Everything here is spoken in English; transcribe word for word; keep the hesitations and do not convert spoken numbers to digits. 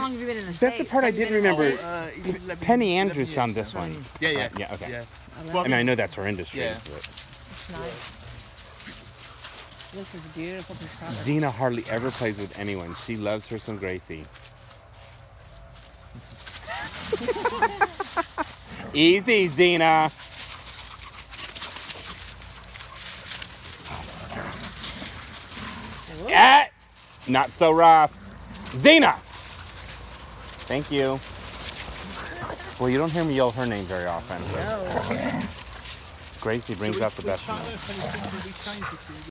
long have you been in the That's States? the part I didn't remember. Uh, Penny Andrews found this one. Yeah, yeah. Uh, yeah, okay. Yeah. I mean, I know that's her industry. Yeah. But It's nice. This is a beautiful piece of property. Zena hardly ever plays with anyone. She loves her some Gracie. Easy, Zena. Eh, not so rough. Zena! Thank you. Well, you don't hear me yell her name very often. No. Gracie brings out the best in her.